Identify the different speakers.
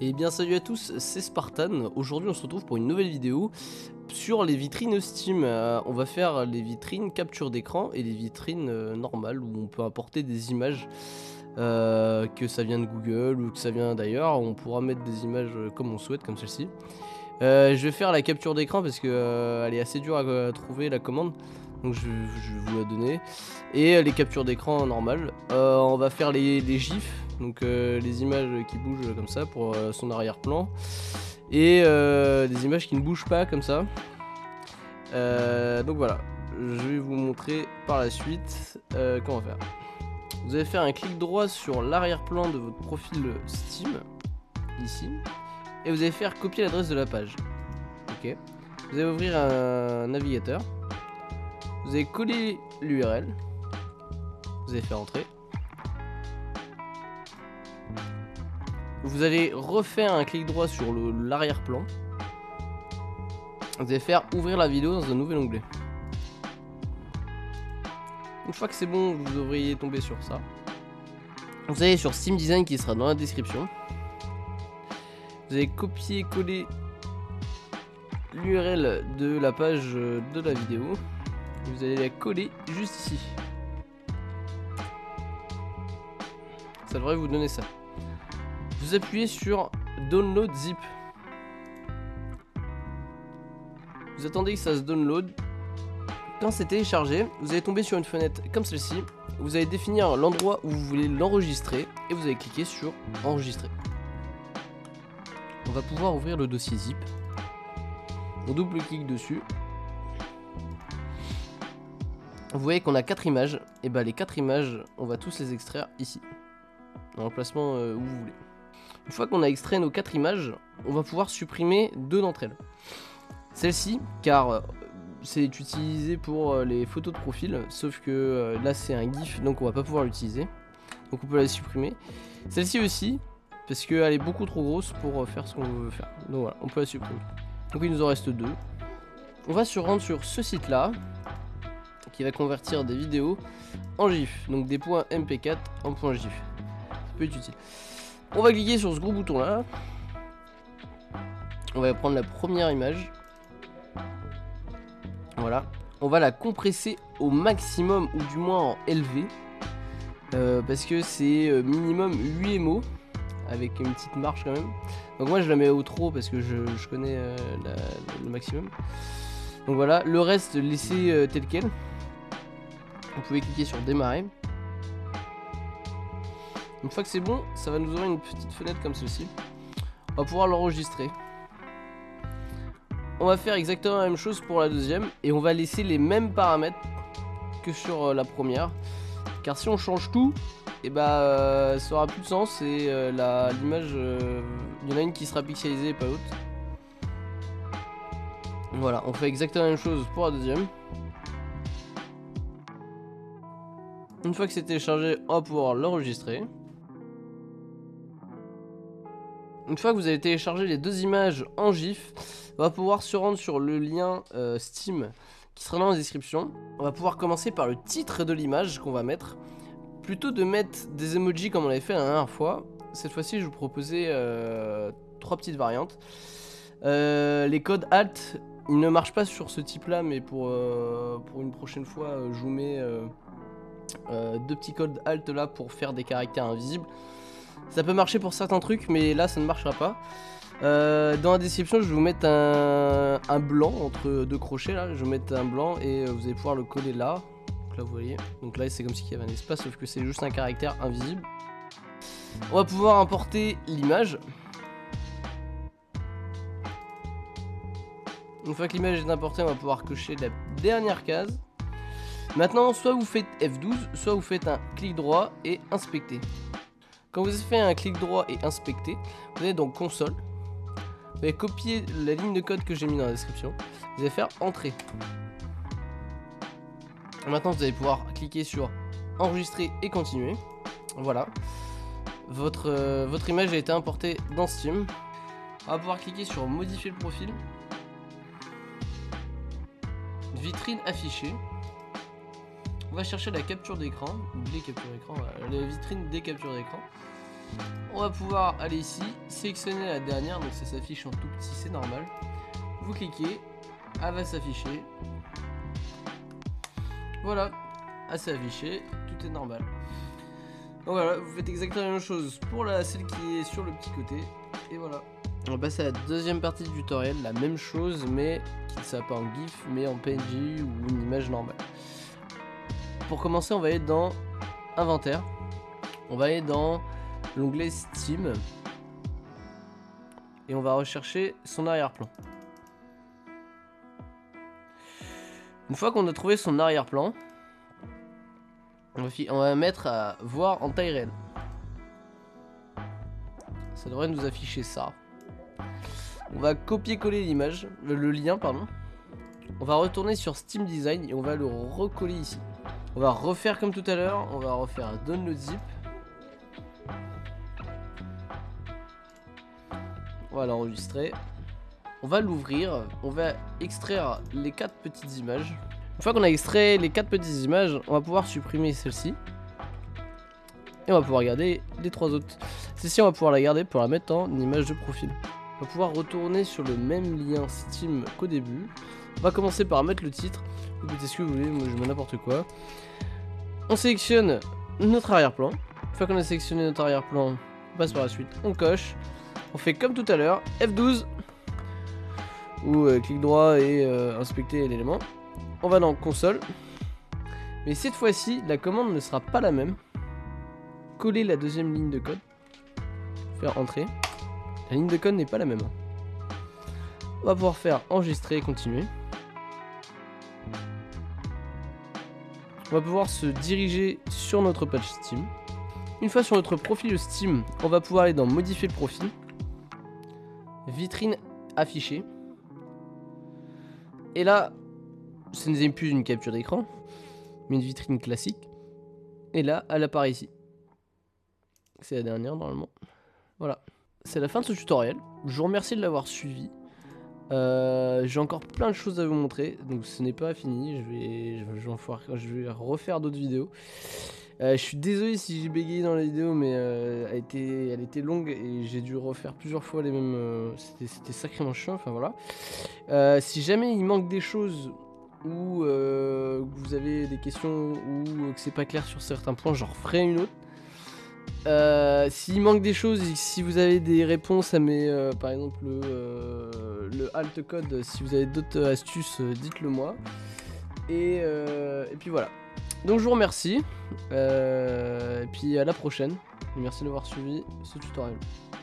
Speaker 1: Et bien salut à tous, c'est Spartan. Aujourd'hui on se retrouve pour une nouvelle vidéo sur les vitrines Steam. On va faire les vitrines capture d'écran et les vitrines normales où on peut importer des images, que ça vient de Google ou que ça vient d'ailleurs. On pourra mettre des images comme on souhaite, comme celle-ci. Je vais faire la capture d'écran parce que elle est assez dure à trouver la commande. Donc je vais vous la donner. Et les captures d'écran normales. On va faire les gifs. Donc les images qui bougent comme ça pour son arrière-plan. Et des images qui ne bougent pas comme ça. Donc voilà. Je vais vous montrer par la suite comment faire. Vous allez faire un clic droit sur l'arrière-plan de votre profil Steam. Ici. Et vous allez faire copier l'adresse de la page. Ok. Vous allez ouvrir un navigateur. Vous allez coller l'URL. Vous allez faire entrer. Vous allez refaire un clic droit sur l'arrière-plan. Vous allez faire ouvrir la vidéo dans un nouvel onglet. Une fois que c'est bon, vous devriez tomber sur ça. Vous allez sur Steam Design qui sera dans la description. Vous allez copier-coller l'URL de la page de la vidéo. Vous allez la coller juste ici. Ça devrait vous donner ça. Vous appuyez sur Download Zip. Vous attendez que ça se download. Quand c'est téléchargé, vous allez tomber sur une fenêtre comme celle-ci. Vous allez définir l'endroit où vous voulez l'enregistrer et vous allez cliquer sur Enregistrer. On va pouvoir ouvrir le dossier zip. On double-clique dessus. Vous voyez qu'on a 4 images. Et bah les 4 images, on va tous les extraire ici. Dans l'emplacement où vous voulez. Une fois qu'on a extrait nos 4 images, on va pouvoir supprimer 2 d'entre elles. Celle-ci, car c'est utilisé pour les photos de profil, sauf que là c'est un GIF, donc on va pas pouvoir l'utiliser. Donc on peut la supprimer. Celle-ci aussi, parce qu'elle est beaucoup trop grosse pour faire ce qu'on veut faire. Donc voilà, on peut la supprimer. Donc il nous en reste 2. On va se rendre sur ce site-là, qui va convertir des vidéos en GIF. Donc des points MP4 en points GIF. Ça peut être utile. On va cliquer sur ce gros bouton là. On va prendre la première image. Voilà. On va la compresser au maximum ou du moins en LV. Parce que c'est minimum 8 MO. Avec une petite marge quand même. Donc moi je la mets au trop parce que je connais le maximum. Donc voilà. Le reste laissez tel quel. Vous pouvez cliquer sur démarrer. Une fois que c'est bon, ça va nous ouvrir une petite fenêtre comme ceci. On va pouvoir l'enregistrer. On va faire exactement la même chose pour la deuxième. Et on va laisser les mêmes paramètres que sur la première. Car si on change tout, et bah ça aura plus de sens. Et l'image, il y en a une qui sera pixelisée et pas l'autre. Voilà, on fait exactement la même chose pour la deuxième. Une fois que c'est téléchargé, on va pouvoir l'enregistrer. Une fois que vous avez téléchargé les 2 images en GIF, on va pouvoir se rendre sur le lien Steam qui sera dans la description. On va pouvoir commencer par le titre de l'image qu'on va mettre. Plutôt de mettre des emojis comme on l'avait fait la dernière fois, cette fois-ci je vous proposais 3 petites variantes. Les codes Alt, ils ne marchent pas sur ce type là, mais pour une prochaine fois je vous mets 2 petits codes Alt là pour faire des caractères invisibles. Ça peut marcher pour certains trucs, mais là ça ne marchera pas. Dans la description, je vais vous mettre un blanc entre 2 crochets là. Je vais vous mettre un blanc et vous allez pouvoir le coller là. Donc là, vous voyez. Donc là, c'est comme s'il y avait un espace, sauf que c'est juste un caractère invisible. On va pouvoir importer l'image. Une fois que l'image est importée, on va pouvoir cocher la dernière case. Maintenant, soit vous faites F12, soit vous faites un clic droit et inspecter. Quand vous avez fait un clic droit et inspecter, vous allez dans console. Vous allez copier la ligne de code que j'ai mis dans la description. Vous allez faire entrer. Maintenant, vous allez pouvoir cliquer sur enregistrer et continuer. Voilà. Votre image a été importée dans Steam. On va pouvoir cliquer sur modifier le profil. Vitrine affichée. On va chercher la capture d'écran. Les captures d'écran, la vitrine des captures d'écran. On va pouvoir aller ici, sélectionner la dernière, donc ça s'affiche en tout petit, c'est normal. Vous cliquez, elle va s'afficher. Voilà, elle s'est affichée, tout est normal. Donc voilà, vous faites exactement la même chose pour celle qui est sur le petit côté. Et voilà. On va passer à la deuxième partie du tutoriel, la même chose mais qui ne sera pas en GIF mais en PNG ou une image normale. Pour commencer, on va aller dans Inventaire. On va aller dans l'onglet Steam. Et on va rechercher son arrière-plan. Une fois qu'on a trouvé son arrière-plan, on va mettre à voir en taille réelle. Ça devrait nous afficher ça. On va copier-coller l'image, le lien, pardon. On va retourner sur Steam Design et on va le recoller ici. On va refaire comme tout à l'heure, on va refaire un download zip. On va l'enregistrer. On va l'ouvrir, on va extraire les 4 petites images. Une fois qu'on a extrait les 4 petites images, on va pouvoir supprimer celle-ci. Et on va pouvoir garder les 3 autres. Celle-ci, on va pouvoir la garder pour la mettre en image de profil. On va pouvoir retourner sur le même lien Steam qu'au début. On va commencer par mettre le titre. Vous mettez ce que vous voulez, moi je mets n'importe quoi. On sélectionne notre arrière-plan. Une fois qu'on a sélectionné notre arrière-plan, on passe par la suite, on coche. On fait comme tout à l'heure, F12. Ou clic droit et inspecter l'élément. On va dans console. Mais cette fois-ci, la commande ne sera pas la même. Coller la deuxième ligne de code. Faire entrer. La ligne de code n'est pas la même. On va pouvoir faire enregistrer et continuer. On va pouvoir se diriger sur notre page Steam. Une fois sur notre profil Steam, on va pouvoir aller dans modifier le profil. Vitrine affichée. Et là, ce n'est plus une capture d'écran, mais une vitrine classique. Et là, elle apparaît ici. C'est la dernière normalement. Voilà. C'est la fin de ce tutoriel. Je vous remercie de l'avoir suivi. J'ai encore plein de choses à vous montrer, donc ce n'est pas fini. Je vais refaire d'autres vidéos. Je suis désolé si j'ai bégayé dans la vidéo, mais elle était longue et j'ai dû refaire plusieurs fois les mêmes. C'était sacrément chiant. Enfin voilà. Si jamais il manque des choses ou que vous avez des questions ou que c'est pas clair sur certains points, j'en referai une autre. S'il manque des choses, si vous avez des réponses à mes, par exemple le alt code, si vous avez d'autres astuces, dites-le moi. Et puis voilà. Donc je vous remercie. Et puis à la prochaine. Merci d'avoir suivi ce tutoriel.